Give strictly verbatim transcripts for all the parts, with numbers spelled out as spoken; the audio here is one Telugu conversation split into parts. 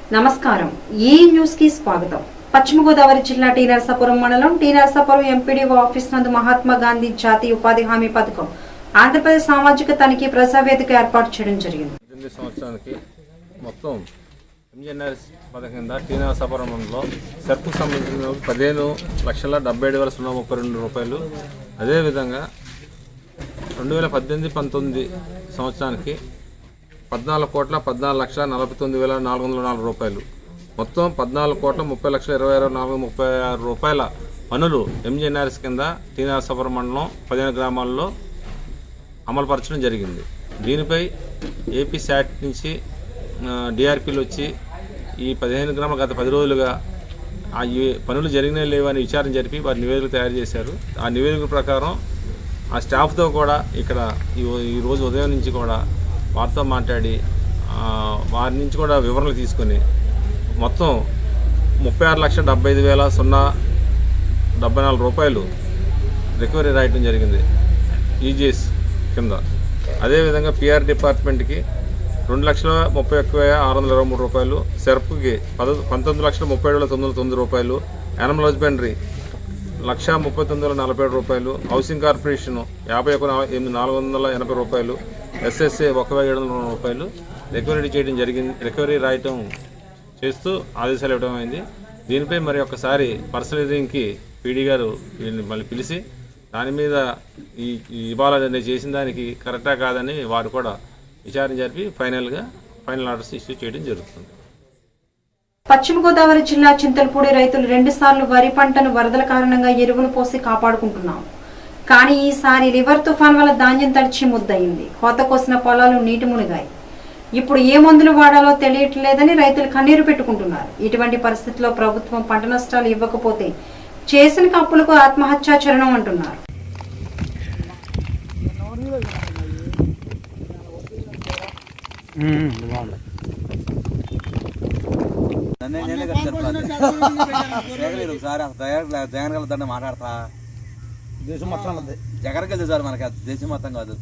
నమస్కారం ఈ న్యూస్ కి స్వాగతం। పశ్చిమ గోదావరి జిల్లా టీ నరసాపురం మండలం టీ నరసాపురం ఎంపీడీఓ ఆఫీస్ నందు మహాత్మా గాంధీ జాతీయ ఉపాధి హామీ పథకం ఆంధ్రప్రదేశ్ సామాజిక తనిఖీ ప్రజావేదిక ఏర్పాటు చేయడం జరిగింది। పద్దెనిమిది సంవత్సరానికి మొత్తం ఎంజీఎన్ఆర్ఎస్ పథకం కింద టీ నరసాపురం మండలంలో సర్పు సంబంధించిన పదిహేను లక్షల డెబ్బై ఏడు వేల సున్నా ముప్పై రెండు రూపాయలు, అదేవిధంగా రెండు వేల పద్దెనిమిది పంతొమ్మిది సంవత్సరానికి పద్నాలుగు కోట్ల పద్నాలుగు లక్షల నలభై తొమ్మిది వేల నాలుగు వందల నాలుగు రూపాయలు, మొత్తం పద్నాలుగు కోట్ల ముప్పై లక్షల ఇరవై ఆరు నాలుగు ముప్పై ఆరు రూపాయల పనులు ఎంజీఎన్ఆర్ఎస్ కింద టీ నరసాపురం మండలం పదిహేను గ్రామాల్లో అమలుపరచడం జరిగింది। దీనిపై ఏపీ శాట్ నుంచి డిఆర్పీలు వచ్చి ఈ పదిహేను గ్రామాలు గత పది రోజులుగా ఆ పనులు జరిగినా లేవని విచారణ జరిపి వారి నివేదిక తయారు చేశారు। ఆ నివేదిక ప్రకారం ఆ స్టాఫ్తో కూడా ఇక్కడ ఈరోజు ఉదయం నుంచి కూడా వారితో మాట్లాడి వారి నుంచి కూడా వివరణలు తీసుకొని మొత్తం ముప్పై ఆరు లక్షల డెబ్బై ఐదు వేల సున్నా డెబ్బై నాలుగు రూపాయలు రికవరీ రాయటం జరిగింది ఈజీఎస్ కింద। అదేవిధంగా పిఆర్ డిపార్ట్మెంట్కి రెండు లక్షల ముప్పై ఒక్క వేల ఆరు వందల ఇరవై మూడు రూపాయలు, సెర్ప్కి పద పంతొమ్మిది లక్షల ముప్పై ఏడు వేల తొమ్మిది వందల తొమ్మిది రూపాయలు, యానిమల్ హస్బెండరీ లక్ష ముప్పై తొమ్మిది వేల నలభై ఏడు రూపాయలు, హౌసింగ్ కార్పొరేషన్ యాభై ఒక ఎనిమిది నాలుగు వందల ఎనభై రూపాయలు, ఎస్ఎస్ఏ ఒక వేల ఏడు వందల రూపాయలు రికవరీ చేయడం జరిగింది రికవరీ రాయటం చేస్తూ ఆదేశాలు ఇవ్వడం అయింది। దీనిపై మరి ఒకసారి పర్సనలింగ్కి పీడీ గారు వీళ్ళని మళ్ళీ పిలిచి దాని మీద ఈ ఇవ్వాలని చేసిన దానికి కరెక్టా కాదని వారు కూడా విచారణ జరిపి ఫైనల్గా ఫైనల్ ఆర్డర్స్ ఇష్యూ చేయడం జరుగుతుంది। పశ్చిమ గోదావరి జిల్లా చింతలపూడి రైతులు రెండు సార్లు వరి పంటను వరదల కారణంగా ఎరువులు పోసి కాపాడుకుంటున్నాం, కానీ ఈసారి లివర్ తుఫాన్ వల్ల ధాన్యం తడిచి ముద్దయింది, కోత కోసిన పొలాలు నీటి మునిగాయి। ఇప్పుడు ఏ మందులు వాడాలో తెలియట్లేదని రైతులు కన్నీరు పెట్టుకుంటున్నారు। ఇటువంటి పరిస్థితుల్లో ప్రభుత్వం పంట నష్టాలు ఇవ్వకపోతే చేసిన కప్పులకు ఆత్మహత్యా చరణం అంటున్నారు। జగన్ మాట్లాడతా దేశం మొత్తం జగన్కి వెళ్తే సార్ మనకి దేశం మొత్తం కాదు।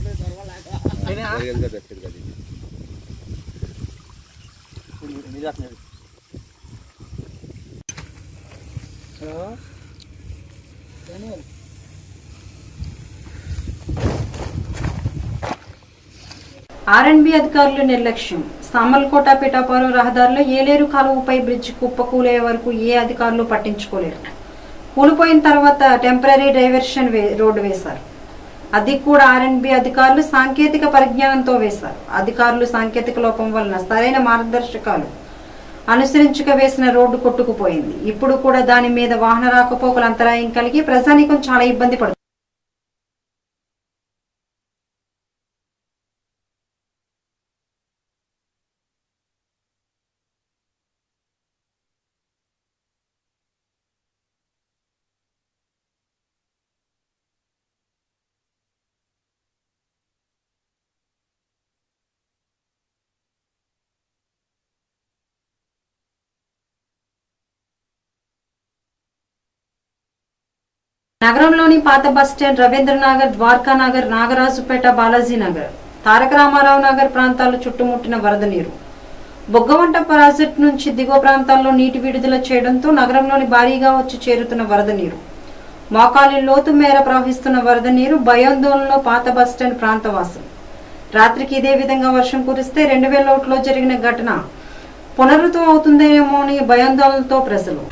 ఆర్ఎండ్బి అధికారులు నిర్లక్ష్యం। సామర్లకోట పిఠాపురం రహదారిలో ఏలేరు కాలువపై బ్రిడ్జ్ కుప్పకూలే వరకు ఏ అధికారులు పట్టించుకోలేరు। కూలిపోయిన తర్వాత టెంపరీ డైవర్షన్ రోడ్డు వేశారు, అది కూడా ఆర్ఎండ్బి అధికారులు సాంకేతిక పరిజ్ఞానంతో వేశారు। అధికారులు సాంకేతిక లోపం వలన సరైన మార్గదర్శకాలు అనుసరించక వేసిన రోడ్డు కొట్టుకుపోయింది। ఇప్పుడు కూడా దాని మీద వాహన రాకపోకలు అంతరాయం కలిగి ప్రజానీకం చాలా ఇబ్బంది పడుతుంది। నగరంలోని పాత బస్టాండ్, రవీంద్రనగర్, ద్వారకా నగర్, నాగరాజుపేట, బాలాజీ నగర్, తారక రామారావు నగర్ ప్రాంతాలు చుట్టుముట్టిన వరద నీరు బొగ్గవంట ప్రాజెక్టు నుంచి దిగువ ప్రాంతాల్లో నీటి విడుదల చేయడంతో నగరంలోని భారీగా వచ్చి చేరుతున్న వరద నీరు మోకాలి లోతు మేర ప్రవహిస్తున్న వరద నీరు భయాందోళనలో పాత బస్టాండ్ ప్రాంతవాసులు। రాత్రికి ఇదే విధంగా వర్షం కురిస్తే రెండు వేల ఒకటిలో జరిగిన ఘటన పునరుద్ధం అవుతుందేమో అని భయాందోళనతో ప్రజలు।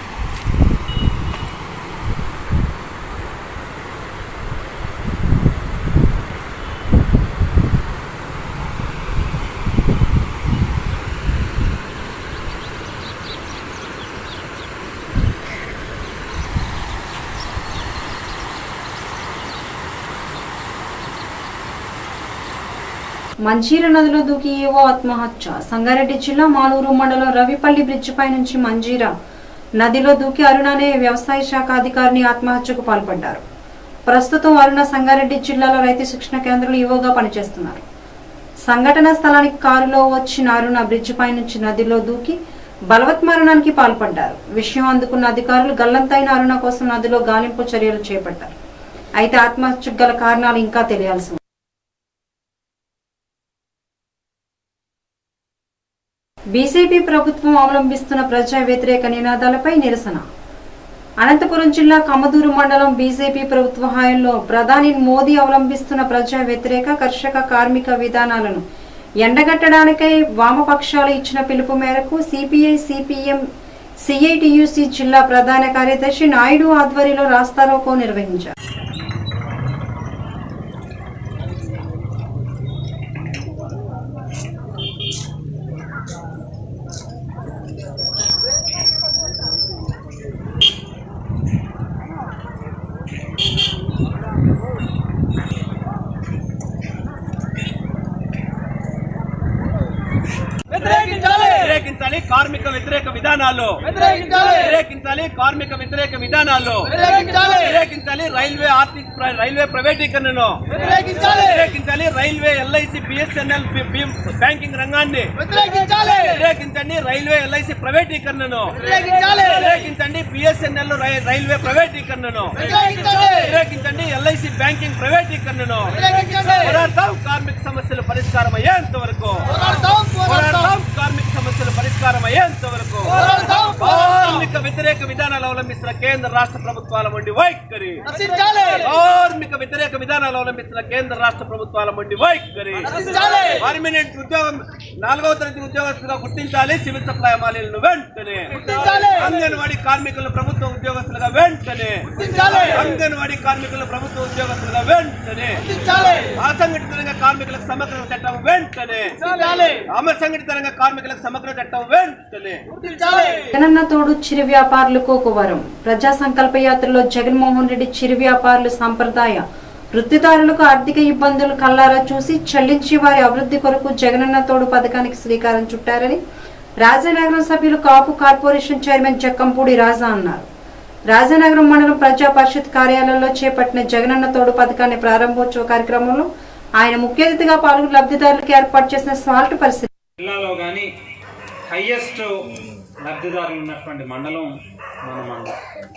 మంజీర నదిలో దూకి ఏవో ఆత్మహత్య। సంగారెడ్డి జిల్లా మాలూరు మండలం రవిపల్లి బ్రిడ్జి పై నుంచి మంజీర నదిలో దూకి అరుణ అనే వ్యవసాయ శాఖ అధికారిని ఆత్మహత్యకు పాల్పడ్డారు। ప్రస్తుతం అరుణ సంగారెడ్డి జిల్లాలో రైతు శిక్షణ కేంద్రంలో ఈవోగా పనిచేస్తున్నారు। సంఘటన స్థలానికి కారులో వచ్చిన అరుణ బ్రిడ్జి పై నుంచి నదిలో దూకి బలవత్మరణానికి పాల్పడ్డారు। విషయం అందుకున్న అధికారులు గల్లంతైన అరుణ కోసం నదిలో గాలింపు చర్యలు చేపట్టారు। అయితే ఆత్మహత్యకు గల కారణాలు ఇంకా తెలియాల్సి ఉంది। బీజేపీ ప్రభుత్వం అవలంబిస్తున్న ప్రజా వ్యతిరేక నినాదాలపై నిరసన. అనంతపురం జిల్లా కమదూరు మండలం బీజేపీ ప్రభుత్వ హయాంలో ప్రధాని మోదీ అవలంబిస్తున్న ప్రజా వ్యతిరేక కర్షక కార్మిక విధానాలను ఎండగట్టడానికై వామపక్షాలు ఇచ్చిన పిలుపు మేరకు సిపిఐ సిపిఎం సిఐటియుసి జిల్లా ప్రధాన కార్యదర్శి నాయుడు ఆధ్వర్యంలో రాస్తారోకో నిర్వహించారు. వ్యతిరేకించాలి కార్మిక వ్యతిరేక విధానాలు, వ్యతిరేకించాలి కార్మిక వ్యతిరేక విధానాలు, వ్యతిరేకించాలి రైల్వే ఆర్థిక రైల్వే ప్రైవేటీకరణను, వ్యతిరేకించాలి రైల్వే ఎల్ఐసి బిఎస్ఎన్ఎల్ బ్యాంకింగ్ రంగాన్ని, వ్యతిరేకించండి రైల్వే ఎల్ఐసి ప్రైవేటీకరణను, వ్యతిరేకించండి బిఎస్ఎన్ఎల్ రైల్వే ప్రైవేటీకరణను, వ్యతిరేకించండి ఎల్ఐసి బ్యాంకింగ్ ప్రైవేటీకరణను. పోరాడతాం కార్మిక సమస్యలు పరిష్కారం అయ్యేంత వరకు, పోరాడతాం కార్మిక సమస్యల పరిష్కారం అయ్యేంత వరకు, కార్మిక వ్యతిరేక విధానాలు అవలంబిస్తున్న కేంద్ర రాష్ట్ర ప్రభుత్వాల మొండి వైఖరి, కార్మిక వ్యతిరేక విధానాలు అవలంబిస్తున్న కేంద్ర రాష్ట్ర ప్రభుత్వాల మొండి వైఖరి, పర్మనెంట్ ఉద్యోగం నాలుగవ తరగతి ఉద్యోగస్తులుగా గుర్తించాలి సివిల్ సప్లై అమాలీలను వెంటనే, అంగన్వాడీ కార్మికులను ప్రభుత్వ ఉద్యోగస్తులుగా వెంటనే, అంగన్వాడీ కార్మికులను ప్రభుత్వ ఉద్యోగస్తులుగా వెంటనే, అసంఘటిత రంగ కార్మికులకు సమగ్ర చట్టం వెంటనే, అసంఘటిత రంగ కార్మికులకు సమగ్ర చట్టం వెంటనే. జగనన్న తోడు చిరు వ్యాపారులకు ఒక వరం. ప్రజా సంకల్ప యాత్రలో జగన్మోహన్ రెడ్డి చిరు వ్యాపారులు సంప్రదాయ వృత్తిదారులకు ఆర్థిక ఇబ్బందులు కల్లారా చూసి చెల్లించి వారి అభివృద్ధి కొరకు జగనన్న తోడు పథకానికి శ్రీకారం చుట్టారని రాజానగరం సభ్యులు కాపు కార్పొరేషన్ చైర్మన్ జక్కంపూడి రాజా అన్నారు. రాజానగరం మండలం ప్రజా పరిషత్ కార్యాలయంలో చేపట్టిన జగనన్న తోడు పథకాన్ని ప్రారంభోత్సవ కార్యక్రమంలో ఆయన ముఖ్య అతిథిగా పాల్గొని లబ్ధిదారులకు ఏర్పాటు చేసిన సాల్ట్ పరిస్థితి జిల్లాలో కానీ హైయెస్ట్ లబ్ధిదారులు ఉన్నటువంటి మండలం మన మండలం.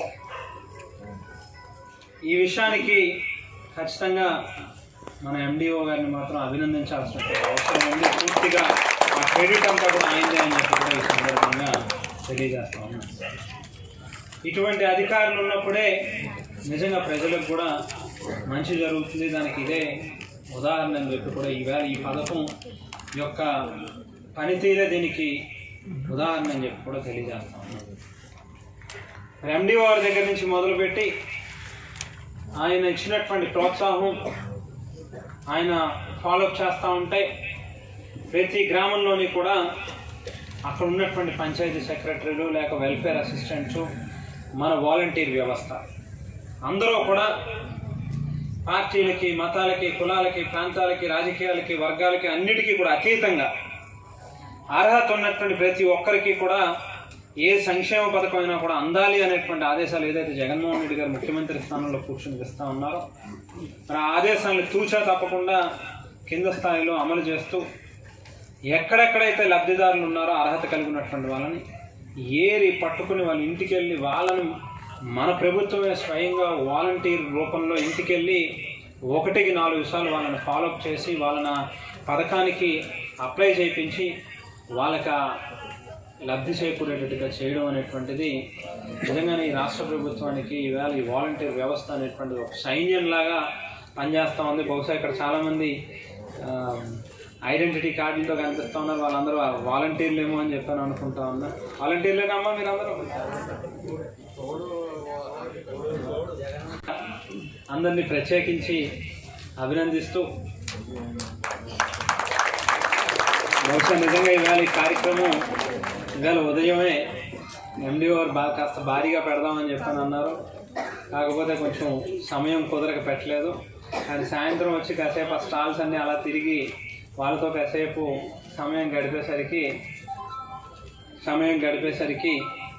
ఈ విషయానికి ఖచ్చితంగా మన ఎండిఓ గారిని మాత్రం అభినందించాల్సిన అవసరం ఉంది. పూర్తిగా ఆ క్రెడిట్ అంతా కూడా ఆయనదే అని చెప్పి కూడా ఈ సందర్భంగా తెలియజేస్తా ఉన్నాం. ఇటువంటి అధికారులు ఉన్నప్పుడే నిజంగా ప్రజలకు కూడా మంచి జరుగుతుంది. దానికి ఇదే ఉదాహరణ అని చెప్పి కూడా ఈవేళ ఈ పథకం యొక్క పనితీరే దీనికి ఉదాహరణ అని చెప్పి కూడా తెలియజేస్తా ఉన్నాం. ఎండిఓ గారి దగ్గర నుంచి మొదలుపెట్టి ఆయన ఇచ్చినటువంటి ప్రోత్సాహం ఆయన ఫాలోఅప్ చేస్తూ ఉంటే ప్రతి గ్రామంలోని కూడా అక్కడ ఉన్నటువంటి పంచాయతీ సెక్రటరీలు లేక వెల్ఫేర్ అసిస్టెంట్స్, మన వాలంటీర్ వ్యవస్థ అందరూ కూడా పార్టీలకి, మతాలకి, కులాలకి, ప్రాంతాలకి, రాజకీయాలకి, వర్గాలకి అన్నిటికీ కూడా అతీతంగా అర్హత ఉన్నటువంటి ప్రతి ఒక్కరికి కూడా ఏ సంక్షేమ పథకం అయినా కూడా అందాలి అనేటువంటి ఆదేశాలు ఏదైతే జగన్మోహన్ రెడ్డి గారు ముఖ్యమంత్రి స్థానంలో కూర్చొని ఇస్తూ ఉన్నారో మరి ఆ ఆదేశాలను తూచా తప్పకుండా కింద స్థాయిలో అమలు చేస్తూ ఎక్కడెక్కడైతే లబ్ధిదారులు ఉన్నారో అర్హత కలిగి ఉన్నటువంటి వాళ్ళని ఏరి పట్టుకుని వాళ్ళ ఇంటికి వెళ్ళి వాళ్ళని మన ప్రభుత్వమే స్వయంగా వాలంటీర్ రూపంలో ఇంటికి వెళ్ళి ఒకటికి నాలుగు విషయాలు వాళ్ళని ఫాలోఅప్ చేసి వాళ్ళని పథకానికి అప్లై చేయించి వాళ్ళకి లబ్ధి చేకూరేటట్టుగా చేయడం అనేటువంటిది నిజంగానే ఈ రాష్ట్ర ప్రభుత్వానికి ఈవేళ ఈ వాలంటీర్ వ్యవస్థ అనేటువంటిది ఒక సైన్యంలాగా పనిచేస్తూ ఉంది. బహుశా ఇక్కడ చాలామంది ఐడెంటిటీ కార్డులతో కనిపిస్తూ ఉన్నారు, వాళ్ళందరూ వాలంటీర్లు ఏమో అని చెప్పాను అనుకుంటా ఉన్నా. వాలంటీర్లేనమ్మా మీరందరూ? అందరినీ ప్రత్యేకించి అభినందిస్తూ బహుశా నిజంగా ఇవాళ ఈ కార్యక్రమం ఇవాళ ఉదయమే ఎండిఓ గారు బాగా కాస్త భారీగా పెడదామని చెప్పని అన్నారు. కాకపోతే కొంచెం సమయం కుదరక పెట్టలేదు. కానీ సాయంత్రం వచ్చి కాసేపు ఆ స్టాల్స్ అన్నీ అలా తిరిగి వాళ్ళతో కాసేపు సమయం గడిపేసరికి సమయం గడిపేసరికి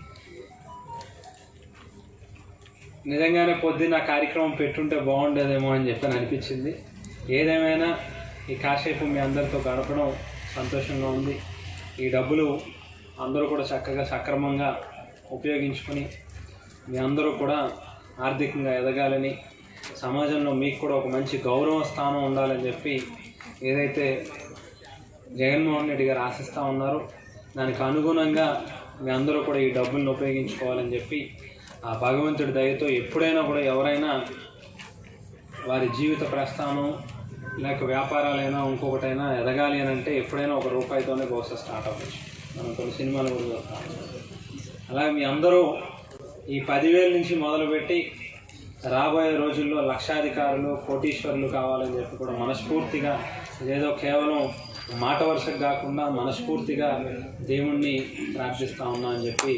నిజంగానే పొద్దున్న కార్యక్రమం పెట్టుంటే బాగుండేదేమో అని చెప్పని అనిపించింది. ఏదేమైనా ఈ కాసేపు మీ అందరితో గడపడం సంతోషంగా ఉంది. ఈ డబ్బులు అందరూ కూడా చక్కగా సక్రమంగా ఉపయోగించుకొని మీ అందరూ కూడా ఆర్థికంగా ఎదగాలని, సమాజంలో మీకు కూడా ఒక మంచి గౌరవ స్థానం ఉండాలని చెప్పి ఏదైతే జగన్మోహన్ రెడ్డి గారు ఆశిస్తూ ఉన్నారో దానికి అనుగుణంగా మీ అందరూ కూడా ఈ డబ్బులను ఉపయోగించుకోవాలని చెప్పి ఆ భగవంతుడి దయతో ఎప్పుడైనా కూడా ఎవరైనా వారి జీవిత ప్రస్థానం లేక వ్యాపారాలైనా ఇంకొకటైనా ఎదగాలి అని అంటే ఎప్పుడైనా ఒక రూపాయితోనే బహుశా స్టార్ట్ అవ్వచ్చు. మనం కొన్ని సినిమాలు కూడా చూస్తాం. అలాగే మీ అందరూ ఈ పదివేల నుంచి మొదలుపెట్టి రాబోయే రోజుల్లో లక్షాధికారులు కోటీశ్వరులు కావాలని చెప్పి కూడా మనస్ఫూర్తిగా ఏదో కేవలం మాట వరుసకు కాకుండా మనస్ఫూర్తిగా దేవుణ్ణి ప్రార్థిస్తా ఉన్నా అని చెప్పి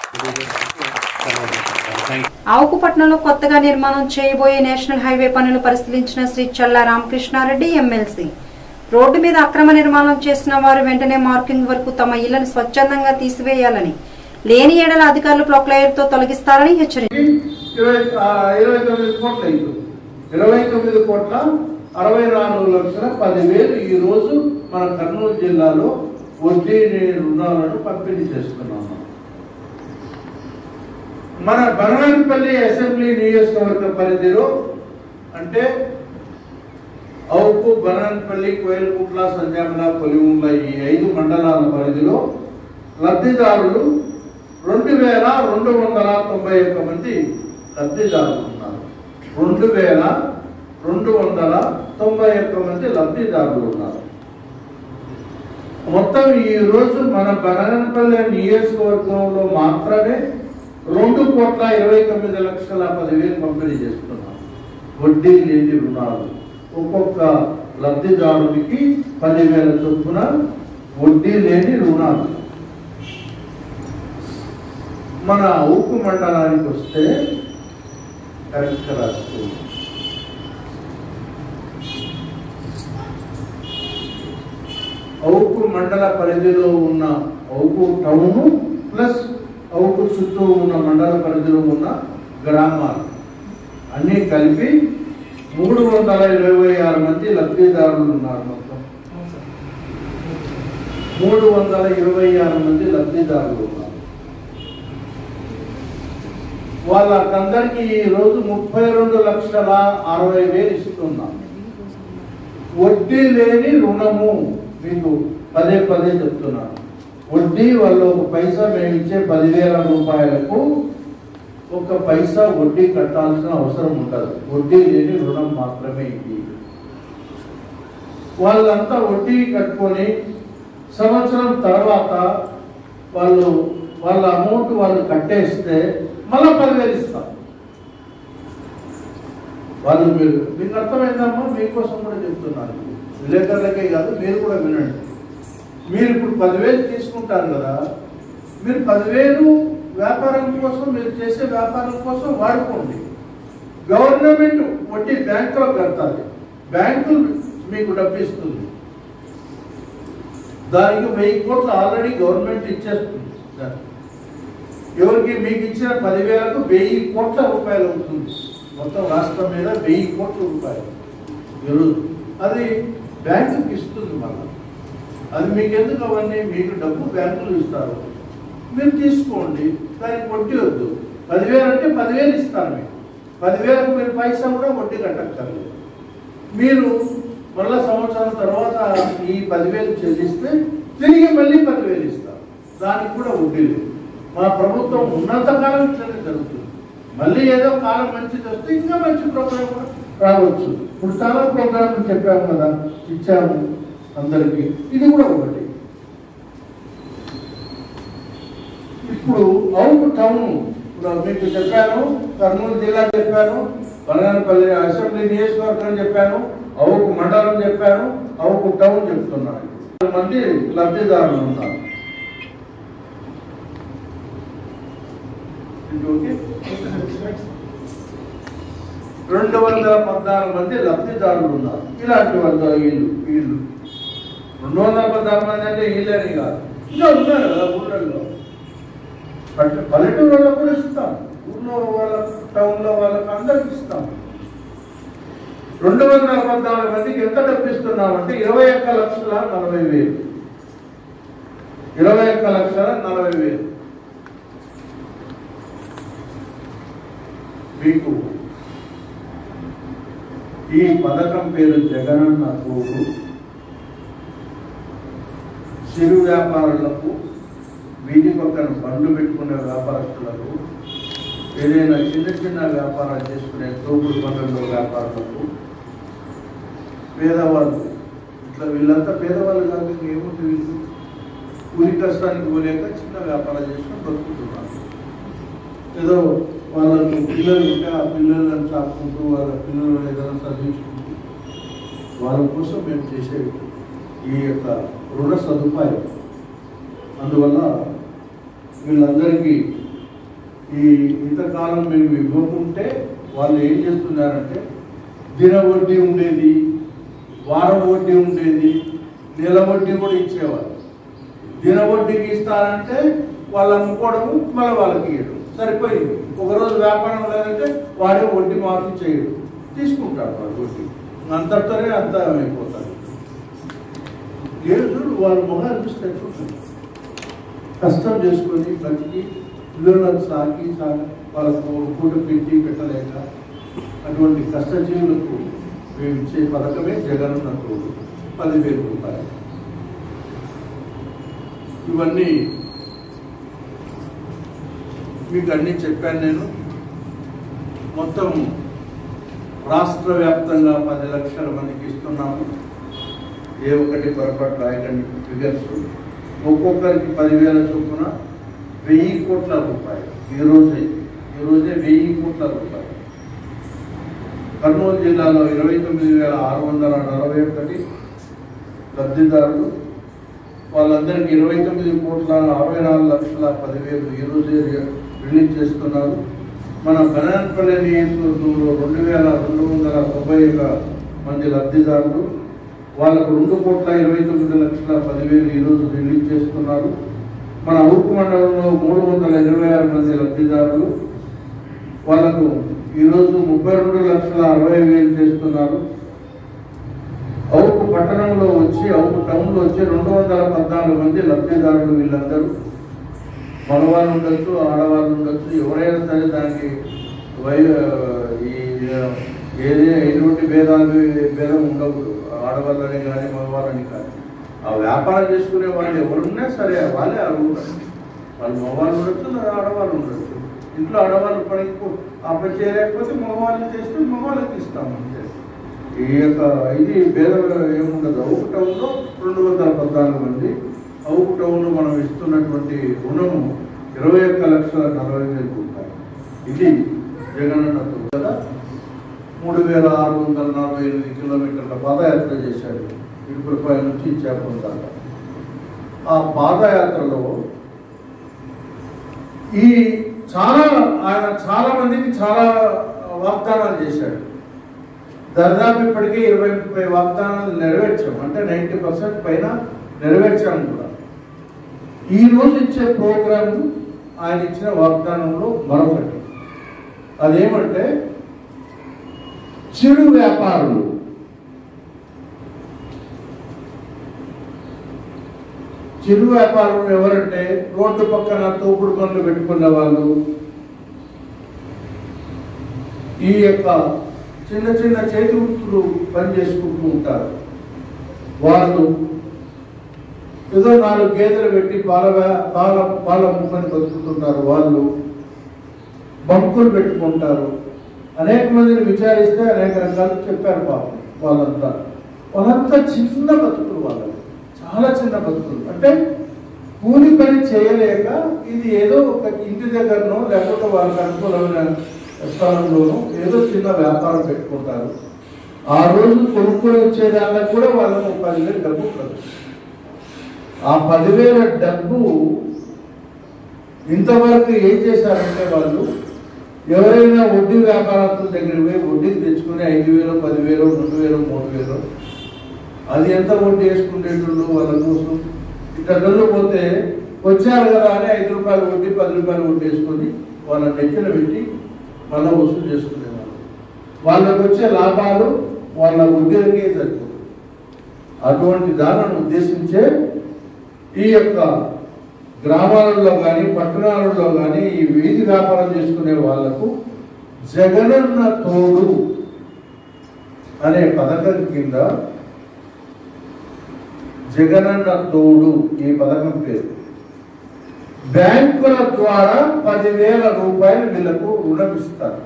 ఆవుకుపట్నంలో కొత్తగా నిర్మాణం చేయబోయే నేషనల్ హైవే పనులు పరిశీలించిన శ్రీ చల్లా రామకృష్ణారెడ్డి ఎమ్మెల్సీ. రోడ్డు మీద అక్రమ నిర్మాణం చేసిన వారు వెంటనే మార్కింగ్ వరకు తమ ఇళ్లను స్వచ్ఛందంగా తీసివేయాలని, లేని ఏడల అధికారులు ప్రొక్లైర్తో తొలగిస్తారని హెచ్చరించారు. ఇరవై తొమ్మిది కోట్ల అరవై నాలుగు లక్షల పదివేలు ఈ రోజు మన కర్నూలు జిల్లాలో వడ్డీ రుణాలను పంపిణీ చేస్తున్నాము. మన బనగానపల్లి అసెంబ్లీ నియోజకవర్గ పరిధిలో అంటే అవుకు, బనగానపల్లి, కోయిలకుట్ల, సంజామల, పొలివుండ్ల ఈ ఐదు మండలాల పరిధిలో లబ్ధిదారులు రెండు వేల రెండు వందల తొంభై ఒక్క మంది లబ్ధిదారులు ఉన్నారు. రెండు వేల రెండు వందల తొంభై ఒక్క మంది లబ్ధిదారులు ఉన్నారు. మొత్తం ఈ రోజు మన బనగానపల్లి నియోజకవర్గంలో మాత్రమే రెండు కోట్ల ఇరవై తొమ్మిది లక్షల పదివేలు పంపిణీ చేస్తున్నాం. వడ్డీ లేని రుణాలు ఒక్కొక్క లబ్ధిదారుడికి పదివేల చొప్పున వడ్డీ లేని రుణాలు. మన ఉక్కు మండలానికి వస్తే కరెక్ట్ రాస్తుంది. అవుకు మండల పరిధిలో ఉన్న అవుకు టౌను ప్లస్ అవుకు చుట్టూ ఉన్న మండల పరిధిలో ఉన్న గ్రామాలు అన్నీ కలిపి మూడు వందల ఇరవై ఆరు మంది లబ్ధిదారులు ఉన్నారు. మొత్తం మూడు వందల ఇరవై ఆరు మంది లబ్ధిదారులు ఉన్నారు. వాళ్ళకందరికీ ఈ రోజు ముప్పై రెండు లక్షల అరవై వేలు ఇస్తున్నాం. వడ్డీ లేని రుణము మీకు పదే పదే చెప్తున్నాను. వడ్డీ వాళ్ళు ఒక పైసా మేము ఇచ్చే పదివేల రూపాయలకు ఒక పైసా వడ్డీ కట్టాల్సిన అవసరం ఉండదు. వడ్డీ లేని రుణం మాత్రమే ఇది. వాళ్ళంతా వడ్డీ కట్టుకొని సంవత్సరం తర్వాత వాళ్ళు వాళ్ళ అమౌంట్ వాళ్ళు కట్టేస్తే మళ్ళా పదివేలు ఇస్తాం. వాళ్ళు మీరు మీకు అర్థమైందమ్మా, మీకోసం కూడా చెప్తున్నాను. విలేకరులకే కాదు, మీరు కూడా వినండి. మీరు ఇప్పుడు పదివేలు తీసుకుంటారు కదా, మీరు పదివేలు వ్యాపారం కోసం, మీరు చేసే వ్యాపారం కోసం వాడుకోండి. గవర్నమెంట్ వడ్డీ బ్యాంకులో కడతాది, బ్యాంకు మీకు డబ్బు ఇస్తుంది. దానికి వెయ్యి కోట్లు ఆల్రెడీ గవర్నమెంట్ ఇచ్చేస్తుంది. ఎవరికి మీకు ఇచ్చిన పదివేలకు వెయ్యి కోట్ల రూపాయలు అవుతుంది. మొత్తం రాష్ట్రం మీద వెయ్యి కోట్ల రూపాయలు ఈరోజు అది బ్యాంకుకి ఇస్తుంది. మళ్ళీ అది మీకు ఎందుకు అవన్నీ, మీకు డబ్బు బ్యాంకులు ఇస్తారు, మీరు తీసుకోండి, దానికి వడ్డీ వద్దు. పదివేలు అంటే పదివేలు ఇస్తారు మీకు. పదివేలకు మీరు పైసా కూడా వడ్డీ కట్టక్కర్లేదు. మీరు మళ్ళా సంవత్సరం తర్వాత ఈ పదివేలు చెల్లిస్తే తిరిగి మళ్ళీ పదివేలు ఇస్తారు. దానికి కూడా వడ్డీ లేదు. మా ప్రభుత్వం ఉన్నంతకాలం ఇట్లనే జరుగుతుంది. మళ్ళీ ఏదో కాలం మంచిది వస్తే ఇంకా మంచి ప్రోగ్రాం కూడా రావచ్చు. ఇప్పుడు చాలా ప్రోగ్రాంలు చెప్పాము కదా, ఇచ్చాము అందరికీ. ఇది కూడా ఒకటి. ఇప్పుడు అవుకు టౌన్ మీకు చెప్పాను, కర్నూలు జిల్లా చెప్పాను, బనగానపల్లి అసెంబ్లీ నియోజకవర్గం చెప్పాను, అవుకు మండలం చెప్పాను, అవుకు టౌన్ చెప్తున్నాను. మంది లబ్ధిదారులు ఉన్నారు. రెండు వందల పద్నాలుగు మంది లబ్ధిదారులు ఉన్నారు. ఇలాంటి వంద వీళ్ళు వీళ్ళు రెండు వందల పద్నాలుగు మంది అంటే వీళ్ళని కాదు, ఇంకా ఉన్నారు కదా ఊళ్ళల్లో. పల్లెటూరు వాళ్ళకు కూడా ఇస్తాం, ఊళ్ళో వాళ్ళ టౌన్లో వాళ్ళకి అందరికి ఇస్తాం. రెండు వందల పద్నాలుగు మందికి ఎంత డబ్బు ఇస్తున్నామంటే ఇరవై ఒక్క లక్షల నలభై వేలు ఇరవై ఒక్క లక్షల నలభై వేలు మీకు. ఈ పథకం పేరు జగనన్న తోడు. చిరు వ్యాపారులకు వీధి పక్కన బండ్లు పెట్టుకునే వ్యాపారస్తులకు, ఏదైనా చిన్న చిన్న వ్యాపారాలు చేసుకునే తోపుడు బండ్లలో వ్యాపారులకు, పేదవాళ్ళు, ఇట్లా వీళ్ళంతా పేదవాళ్ళు కాదు, ఏముంటుంది వీళ్ళు కూలి కష్టానికి పోలేక చిన్న వ్యాపారం చేసుకుని బతుకుతున్నారు. ఏదో వాళ్ళకు పిల్లలు ఉంటే ఆ పిల్లలను చాపుకుంటూ వాళ్ళ పిల్లలు ఏదైనా చదివించుకుంటూ వాళ్ళ కోసం మేము చేసే ఈ యొక్క రుణ సదుపాయం. అందువల్ల వీళ్ళందరికీ ఈ ఇంతకాలం మేము ఇవ్వకుంటే వాళ్ళు ఏం చేస్తున్నారంటే దిన వడ్డీ ఉండేది, వారం వడ్డీ ఉండేది, నెల వడ్డీ కూడా ఇచ్చేవాళ్ళు. దిన వడ్డీకి ఇస్తారంటే వాళ్ళు అమ్ముకోవడము, మళ్ళీ వాళ్ళకి ఇవ్వడం సరిపోయింది. ఒకరోజు వ్యాపారం లేదంటే వాడే వడ్డీ మాఫీ చేయడం, తీసుకుంటాడు వాడు వడ్డీ, అంతటితోనే అంతా అయిపోతారు. లేదు వాళ్ళ మొహాలు చూస్తే చూడండి, కష్టం చేసుకొని బతికి పిల్లలకు సాకి సాగి వాళ్ళకు పూట పెట్టి పెట్టలేక అటువంటి కష్టజీవులకు మేము ఇచ్చే పథకమే జగనన్న తోడు పదివేల రూపాయలు. ఇవన్నీ మీకు అన్నీ చెప్పాను నేను. మొత్తం రాష్ట్ర వ్యాప్తంగా పది లక్షల మందికి ఇస్తున్నాము. ఏ ఒకటి పొరపాటు రాయకండి ఫిగర్స్. ఒక్కొక్కరికి పదివేల చొప్పున వెయ్యి కోట్ల రూపాయలు ఈరోజే ఈరోజే వెయ్యి కోట్ల రూపాయలు. కర్నూలు జిల్లాలో ఇరవై తొమ్మిది వేల ఆరు వందల నలభై ఒకటి లబ్ధిదారులు, వాళ్ళందరికీ ఇరవై తొమ్మిది కోట్ల అరవై నాలుగు లక్షల పదివేలు ఈరోజే రిలీజ్ చేస్తున్నారు. మన బనాన్పల్లి నియోజకవర్గంలో రెండు వేల రెండు వందల తొంభై ఒక మంది లబ్ధిదారులు, వాళ్ళకు రెండు కోట్ల ఇరవై తొమ్మిది లక్షల పదివేలు ఈరోజు రిలీజ్ చేస్తున్నారు. మన అవుకు మండలంలో మూడు వందల ఇరవై ఆరు మంది లబ్ధిదారులు, వాళ్ళకు ఈరోజు ముప్పై రెండు లక్షల అరవై వేలు చేస్తున్నారు. అవుకు పట్టణంలో వచ్చి అవుకు టౌన్లో వచ్చి రెండు వందల పద్నాలుగు మంది లబ్ధిదారులు. వీళ్ళందరూ మగవాళ్ళు ఉండొచ్చు, ఆడవాళ్ళు ఉండొచ్చు, ఎవరైనా సరే దానికి వై ఈ ఏదే ఎటువంటి భేదాలు భేదం ఉండకూడదు. ఆడవాళ్ళని కానీ మగవాళ్ళని కానీ ఆ వ్యాపారం చేసుకునే వాళ్ళు ఎవరున్నా సరే వాళ్ళే అడుగుతారు. వాళ్ళు మగవాళ్ళు ఉండొచ్చు, ఆడవాళ్ళు ఉండొచ్చు. ఇంట్లో ఆడవాళ్ళు పనికి ఆ పని చేయలేకపోతే మగవాళ్ళు చేస్తే మగవాళ్ళకి ఇస్తామంటే ఈ యొక్క ఇది భేదం ఏముండదు. అవుకు టౌన్లో రెండు వందల పద్నాలుగు మంది, అవుకు టౌన్లో మనం ఇస్తున్నటువంటి రుణము ఇరవై ఒక్క లక్షల నలభై వేలు రూపాయలు. ఇది జగనన్నతో కదా మూడు వేల ఆరు వందల నలభై ఎనిమిది కిలోమీటర్ల పాదయాత్ర చేశాడు ఇడుపులపై నుంచి చేపల దాకా. ఆ పాదయాత్రలో ఈ చాలా ఆయన చాలా మందికి చాలా వాగ్దానాలు చేశాడు. దాదాపు ఇప్పటికీ ఇరవై ముప్పై వాగ్దానాలు నెరవేర్చాం, అంటే నైంటీ పర్సెంట్ పైన నెరవేర్చాము కూడా. ఈ రోజు ఇచ్చే ప్రోగ్రామ్ ఆయన ఇచ్చిన వాగ్దానంలో మరొకటి, అదేమంటే చిరు వ్యాపారులు, చిరు వ్యాపారులు ఎవరంటే రోడ్డు పక్కన తోపుడు పనులు పెట్టుకున్న వాళ్ళు, ఈ యొక్క చిన్న చిన్న చేతి వృత్తులు పని చేసుకుంటూ ఉంటారు. వాళ్ళు ఏదో నాలుగు గేదెలు పెట్టి పాల పాల పాల ముక్కని బతుకుతుంటారు. వాళ్ళు బంకులు పెట్టుకుంటారు. అనేక మందిని విచారిస్తే అనేక రకాలు చెప్పారు. పాపం వాళ్ళంతా వాళ్ళంతా చిన్న బతుకులు, వాళ్ళు చాలా చిన్న బతుకులు. అంటే కూలి పని చేయలేక ఇది ఏదో ఒక ఇంటి దగ్గరనో లేకపోతే వాళ్ళకి అనుకూలమైన స్థలంలోనూ ఏదో చిన్న వ్యాపారం పెట్టుకుంటారు. ఆ రోజు కొనుక్కొని వచ్చేదానికి కూడా వాళ్ళకు పదివేలు డబ్బు ఉంటుంది. ఆ పదివేల డబ్బు ఇంతవరకు ఏం చేశారంటే వాళ్ళు ఎవరైనా వడ్డీ వ్యాపారస్తుల దగ్గర పోయి వడ్డీకి తెచ్చుకుని ఐదు వేలు పదివేలు రెండు వేలు మూడు వేలు అది ఎంత వడ్డీ వేసుకునేటోళ్ళు వాళ్ళ కోసం ఇట్లా డొల్లు పోతే వచ్చారు కదా అని ఐదు రూపాయలు వడ్డీ పది రూపాయలు వడ్డీ వేసుకొని వాళ్ళ నెత్తిన పెట్టి మళ్ళీ వసూలు చేసుకునేవాళ్ళు. వాళ్ళకు వచ్చే లాభాలు వాళ్ళ వడ్డీలకే సరిపోతుంది. అటువంటి దానిని ఉద్దేశించే ఈ యొక్క గ్రామాలలో కానీ పట్టణాలలో కానీ ఈ వీధి వ్యాపారం చేసుకునే వాళ్లకు జగనన్న తోడు అనే పథకం కింద, జగనన్న తోడు ఈ పథకం పేరు, బ్యాంకుల ద్వారా పదివేల రూపాయలు వీళ్ళకు రుణం ఇస్తారు.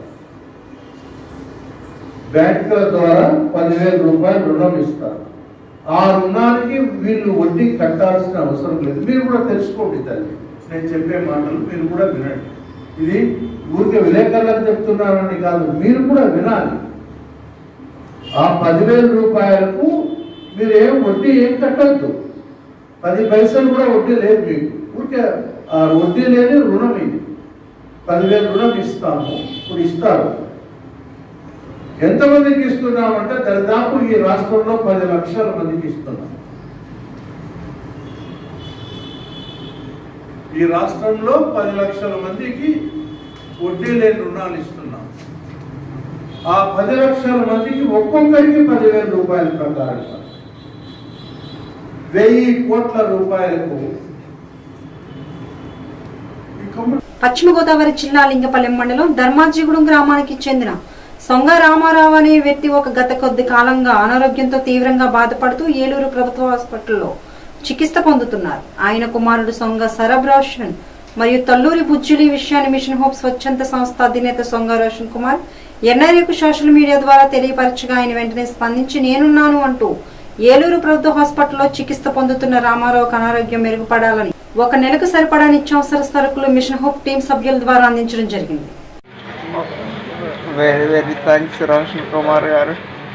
బ్యాంకుల ద్వారా పదివేల రూపాయలు రుణం ఇస్తారు. ఆ రుణానికి వీళ్ళు వడ్డీ కట్టాల్సిన అవసరం లేదు. మీరు కూడా తెలుసుకోండి తల్లి, నేను చెప్పే మాటలు మీరు కూడా వినండి. ఇది ఊరికే విలేకరులకు చెప్తున్నానని కాదు, మీరు కూడా వినాలి. ఆ పదివేల రూపాయలకు మీరు ఏం వడ్డీ ఏం కట్టద్దు, పది పైసలు కూడా వడ్డీ లేదు మీకు. ఊరికే ఆ వడ్డీ లేని రుణం ఇది. పదివేల రుణం ఇస్తాము, ఇప్పుడు ఇస్తారు. ఎంతమందికి ఇస్తున్నామంటే దాదాపు ఈ రాష్ట్రంలో పది లక్షల మందికి ఇస్తున్నాం. ఈ రాష్ట్రంలో పది లక్షల మందికి వడ్డీ లేని రుణాలు ఇస్తున్నాం. ఆ పది లక్షల మందికి ఒక్కొక్కరికి పదివేల రూపాయల ప్రకారంగా వెయ్యి కోట్ల రూపాయలకు. పశ్చిమ గోదావరి జిల్లా లింగపల్లెం మండలం ధర్మాజిగూడెం గ్రామానికి చెందిన సొంగ రామారావు అనే వ్యక్తి ఒక గత కొద్ది కాలంగా అనారోగ్యంతో తీవ్రంగా బాధపడుతూ ఏలూరు ప్రభుత్వ హాస్పిటల్లో చికిత్స పొందుతున్నారు. ఆయన కుమారుడు సొంగ సరబ్ రోషన్ మరియు తల్లూరి బుజ్జులి విషయాన్ని మిషన్ హోప్ స్వచ్ఛంద సంస్థ అధినేత సొంగ రోషన్ కుమార్ ఎన్ఐఏకు సోషల్ మీడియా ద్వారా తెలియపరచగా ఆయన వెంటనే స్పందించి నేనున్నాను అంటూ ఏలూరు ప్రభుత్వ హాస్పిటల్లో చికిత్స పొందుతున్న రామారావుకు అనారోగ్యం మెరుగుపడాలని ఒక నెలకు సరిపడా నిత్యావసర సరుకులు మిషన్ హోప్ టీం సభ్యుల ద్వారా అందించడం జరిగింది. Very very thanks Roshan Kumar గారు.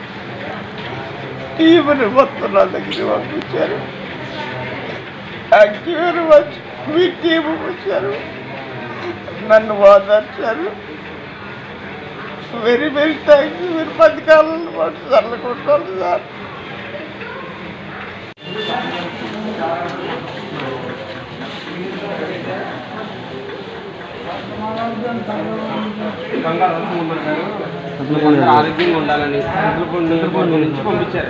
టీముని మొత్తం నా దగ్గర పంపించారు. Thank you very much. మీ టీము వచ్చారు, నన్ను ఓదార్చారు. Very very thank you. మీరు పది కాలంలో పాటు చల్లకుంటారు సార్. ఆరోగ్యంగా ఉండాలని నుంచి పంపించారు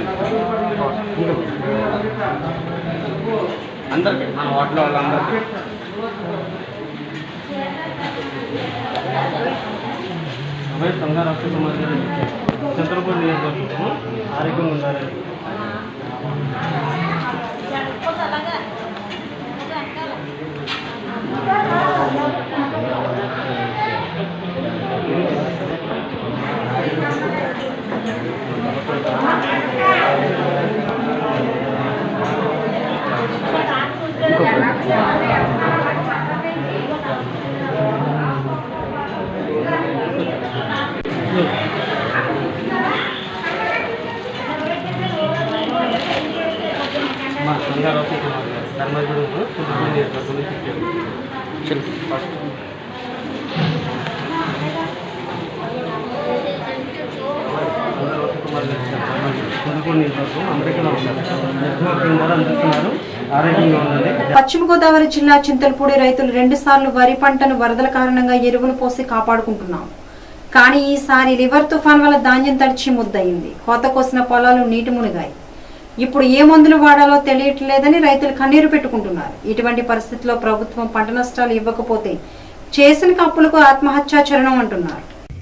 అందరికి, మన వాటిలో వాళ్ళందరికీ. చంద్రపూర్ నియోజకవర్గం ఆరోగ్యంగా ఉండాలని. మా సంగారు ధర్మజుడు పశ్చిమ గోదావరి జిల్లా చింతలపూడి రైతులు రెండు సార్లు వరి పంటను వరదల కారణంగా ఎరువులు పోసి కాపాడుకుంటున్నాం. కానీ ఈసారి లివర్ తుఫాన్ వల్ల ధాన్యం తడిచి ముద్దయింది. కోత కోసిన పొలాలు నీటి మునిగాయి. ఇప్పుడు ఏ మందులు వాడాలో తెలియట్లేదని రైతులు కన్నీరు పెట్టుకుంటున్నారు. ఇటువంటి పరిస్థితుల్లో ప్రభుత్వం పంట నష్టాలు ఇవ్వకపోతే చేసిన కప్పులకు ఆత్మహత్యా చరణం అంటున్నారు.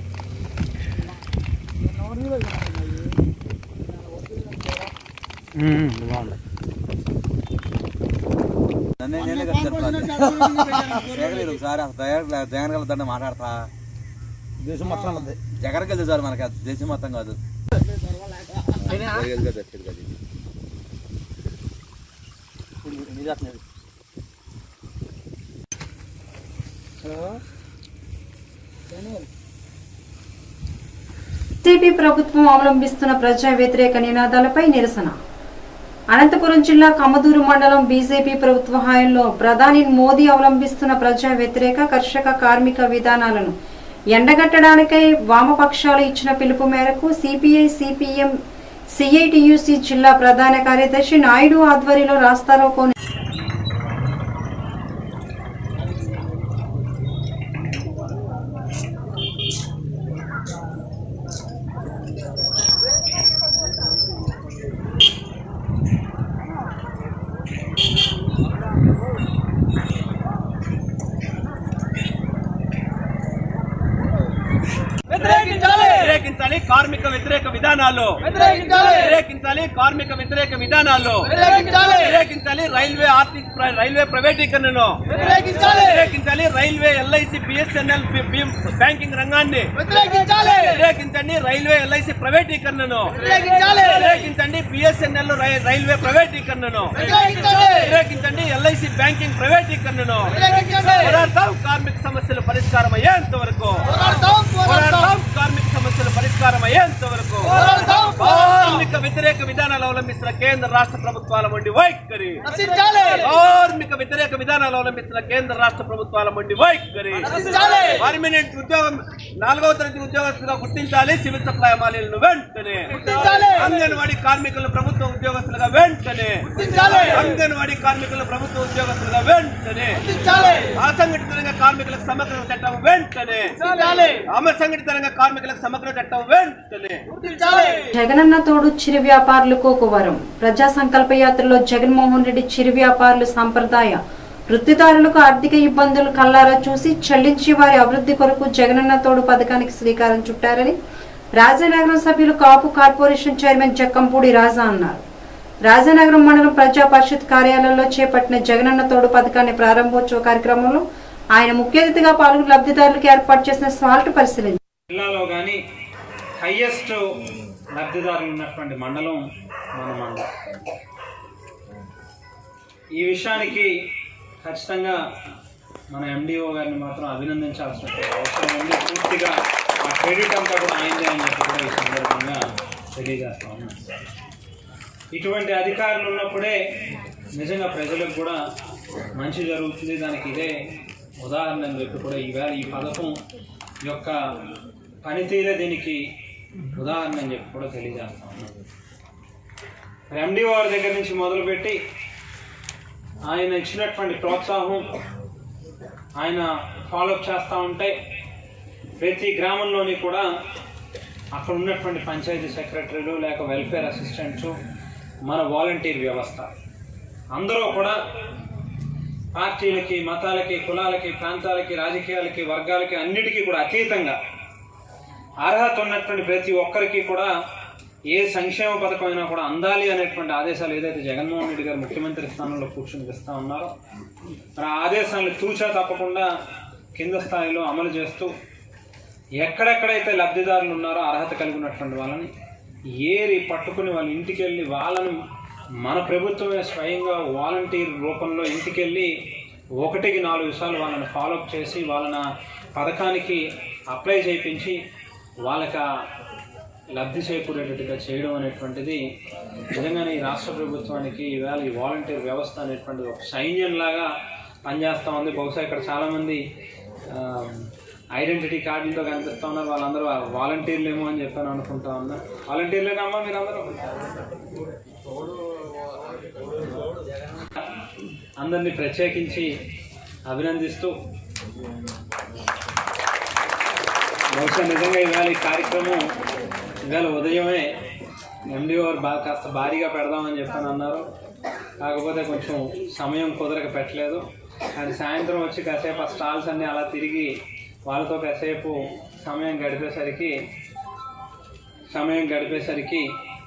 జగన్ గెలుద్దంటే మాట్లాడతా. దేశం మొత్తం జగన్ గెలిచి సార్ మనకి దేశం మొత్తం కాదు. టీడీపీ ప్రభుత్వం అవలంబిస్తున్న ప్రజా వ్యతిరేక నినాదాలపై నిరసన. అనంతపురం జిల్లా కమదూరు మండలం బీజేపీ ప్రభుత్వ హయాంలో ప్రధాని మోదీ అవలంబిస్తున్న ప్రజా వ్యతిరేక కర్షక కార్మిక విధానాలను ఎండగట్టడానికై వామపక్షాలు ఇచ్చిన పిలుపు మేరకు సిపిఐ సిపిఎం సిఐటియుసి జిల్లా ప్రధాన కార్యదర్శి నాయుడు ఆధ్వర్యంలో రాస్తారోకో వ్యతిరేకించాలి కార్మిక వ్యతిరేక విధానాలు వ్యతిరేకించాలి కార్మిక వ్యతిరేక విధానాలు వ్యతిరేకించాలి రైల్వే ఆర్థిక రైల్వే ప్రైవేటీకరణను వ్యతిరేకించాలి రైల్వే ఎల్ఐసి బిఎస్ఎన్ఎల్ బ్యాంకింగ్ రంగాన్ని వ్యతిరేకించండి రైల్వే ఎల్ఐసి ప్రైవేటీకరణను వ్యతిరేకించండి బిఎస్ఎన్ఎల్ రైల్వే ప్రైవేటీకరణను వ్యతిరేకించండి ఎల్ఐసి బ్యాంకింగ్ ప్రైవేటీకరణను పోరాడతాం కార్మిక సమస్యలు పరిష్కారం అయ్యేంత వరకు పోరాడతాం కార్మిక సమస్యల పరిష్కారం అయ్యేంత వరకు కార్మిక వ్యతిరేక విధానాలు అవలంబిస్తున్న కేంద్ర రాష్ట్ర ప్రభుత్వాల వంటి వైఖరి కార్మిక వ్యతిరేక విధానాలు అవలంబిస్తున్న కేంద్ర రాష్ట్ర ప్రభుత్వాల వంటి వైఖరి పర్మనెంట్ ఉద్యోగం నాలుగవ తరగతి ఉద్యోగస్తులుగా గుర్తించాలి సివిల్ సప్లై అమాలీలను వెంటనే అంగన్వాడీ కార్మికులను ప్రభుత్వ ఉద్యోగస్తులుగా వెంటనే అంగన్వాడీ కార్మికులను ప్రభుత్వ ఉద్యోగస్తులుగా వెంటనే అసంఘటిత రంగ కార్మికులకు సమగ్ర చట్టం వెంటనే అసంఘటిత రంగ కార్మికులకు సమగ్ర చట్టం వెంటనే. జగనన్న తోడు చిరు వ్యాపారులకు ఒక వరం. ప్రజా సంకల్ప యాత్రలో జగన్మోహన్ రెడ్డి చిరు వ్యాపారులు సంప్రదాయ వృత్తిదారులకు ఆర్థిక ఇబ్బందులు కల్లారా చూసి చెల్లించి వారి అభివృద్ధి కొరకు జగనన్న తోడు పథకానికి శ్రీకారం చుట్టారని రాజానగరం సభ్యులు కాపు కార్పొరేషన్ చైర్మన్ జక్కంపూడి రాజా అన్నారు. రాజానగరం మండలం ప్రజా పరిషత్ కార్యాలయంలో చేపట్టిన జగనన్న తోడు పథకాన్ని ప్రారంభోత్సవ కార్యక్రమంలో ఆయన ముఖ్య అతిథిగా పాల్గొని లబ్ధిదారులకు ఏర్పాటు చేసిన సాల్ట్ పరిశీలించారు. జిల్లాలో కానీ హైయెస్ట్ లబ్ధిదారులు ఉన్నటువంటి మండలం మన మండలం. ఈ విషయానికి ఖచ్చితంగా మన ఎండిఓ గారిని మాత్రం అభినందించాల్సిన అవసరం ఉంది. పూర్తిగా ఆ క్రెడిట్ అంతా కూడా ఆయనదే అని చెప్పి కూడా ఈ సందర్భంగా తెలియజేస్తా ఉన్నాం. ఇటువంటి అధికారులు ఉన్నప్పుడే నిజంగా ప్రజలకు కూడా మంచి జరుగుతుంది. దానికి ఇదే ఉదాహరణ అని చెప్పి కూడా ఈవేళ ఈ పథకం యొక్క పనితీరే దీనికి ఉదాహరణ అని చెప్పి కూడా తెలియజేస్తా ఉన్నాం. ఎండిఓ గారి దగ్గర నుంచి మొదలుపెట్టి ఆయన ఇచ్చినటువంటి ప్రోత్సాహం ఆయన ఫాలోఅప్ చేస్తూ ఉంటే ప్రతి గ్రామంలోని కూడా అక్కడ ఉన్నటువంటి పంచాయతీ సెక్రటరీలు లేక వెల్ఫేర్ అసిస్టెంట్స్ మన వాలంటీర్ వ్యవస్థ అందరూ కూడా పార్టీలకి మతాలకి కులాలకి ప్రాంతాలకి రాజకీయాలకి వర్గాలకి అన్నిటికీ కూడా అతీతంగా అర్హత ఉన్నటువంటి ప్రతి ఒక్కరికి కూడా ఏ సంక్షేమ పథకం అయినా కూడా అందాలి అనేటువంటి ఆదేశాలు ఏదైతే జగన్మోహన్ రెడ్డి గారు ముఖ్యమంత్రి స్థానంలో కూర్చుని ఇస్తూ ఉన్నారో మరి ఆ ఆదేశాలను తూచా తప్పకుండా కింద స్థాయిలో అమలు చేస్తూ ఎక్కడెక్కడైతే లబ్ధిదారులు ఉన్నారో అర్హత కలిగి ఉన్నటువంటి వాళ్ళని ఏరి పట్టుకుని వాళ్ళ ఇంటికి వెళ్ళి వాళ్ళని మన ప్రభుత్వమే స్వయంగా వాలంటీర్ రూపంలో ఇంటికి వెళ్ళి ఒకటికి నాలుగు విషయాలు వాళ్ళని ఫాలోఅప్ చేసి వాళ్ళని పథకానికి అప్లై చేయించి వాళ్ళకి లబ్ధి చేకూరేటట్టుగా చేయడం అనేటువంటిది నిజంగానే ఈ రాష్ట్ర ప్రభుత్వానికి ఈవేళ ఈ వాలంటీర్ వ్యవస్థ అనేటువంటిది ఒక సైన్యంలాగా పనిచేస్తూ ఉంది. బహుశా ఇక్కడ చాలామంది ఐడెంటిటీ కార్డులతో కనిపిస్తూ ఉన్నారు. వాళ్ళందరూ వాలంటీర్లు ఏమో అని చెప్పాను అనుకుంటా ఉన్నారు. వాలంటీర్లేనమ్మా మీరందరూ? అందరినీ ప్రత్యేకించి అభినందిస్తూ బహుశా నిజంగా ఇవాళ ఈ కార్యక్రమం ఇవాళ ఉదయమే ఎండిఓ బాగా కాస్త భారీగా పెడదామని చెప్పని అన్నారు. కాకపోతే కొంచెం సమయం కుదరక పెట్టలేదు. కానీ సాయంత్రం వచ్చి కాసేపు ఆ స్టాల్స్ అన్నీ అలా తిరిగి వాళ్ళతో కాసేపు సమయం గడిపేసరికి సమయం గడిపేసరికి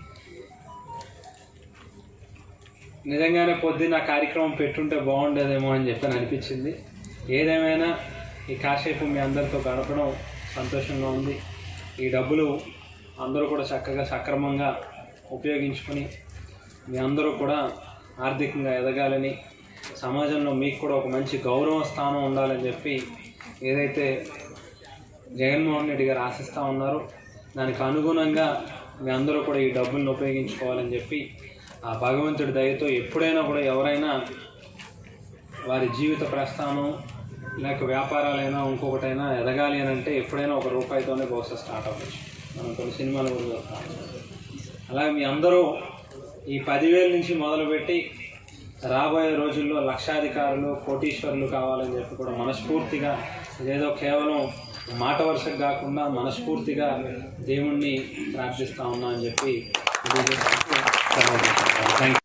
నిజంగానే పొద్దున్న కార్యక్రమం పెట్టుంటే బాగుండేదేమో అని చెప్పని అనిపించింది. ఏదేమైనా ఈ కాసేపు మీ అందరితో గడపడం సంతోషంగా ఉంది. ఈ డబ్బులు అందరూ కూడా చక్కగా సక్రమంగా ఉపయోగించుకొని మీ అందరూ కూడా ఆర్థికంగా ఎదగాలని, సమాజంలో మీకు కూడా ఒక మంచి గౌరవ స్థానం ఉండాలని చెప్పి ఏదైతే జగన్మోహన్ రెడ్డి గారు ఆశిస్తూ ఉన్నారో దానికి అనుగుణంగా మీ అందరూ కూడా ఈ డబ్బులను ఉపయోగించుకోవాలని చెప్పి ఆ భగవంతుడి దయతో ఎప్పుడైనా కూడా ఎవరైనా వారి జీవిత ప్రస్థానం లేక వ్యాపారాలైనా ఇంకొకటైనా ఎదగాలి అని అంటే ఎప్పుడైనా ఒక రూపాయితోనే బహుశా స్టార్ట్ అవ్వచ్చు. మనం కొన్ని సినిమాలు కూడా చూస్తాం. అలాగే మీ అందరూ ఈ పదివేల నుంచి మొదలుపెట్టి రాబోయే రోజుల్లో లక్షాధికారులు కోటీశ్వరులు కావాలని చెప్పి కూడా మనస్ఫూర్తిగా ఇదేదో కేవలం మాట వరుసకు కాకుండా మనస్ఫూర్తిగా దేవుణ్ణి ప్రార్థిస్తా ఉన్నా అని చెప్పి థ్యాంక్ యూ.